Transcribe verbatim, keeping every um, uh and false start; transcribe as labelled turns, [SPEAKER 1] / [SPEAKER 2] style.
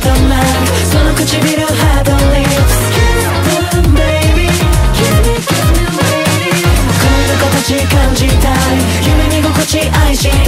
[SPEAKER 1] 했던 말その唇ハード lips Kiss them baby Kiss me kiss me lady この心地感じたい夢見心地愛し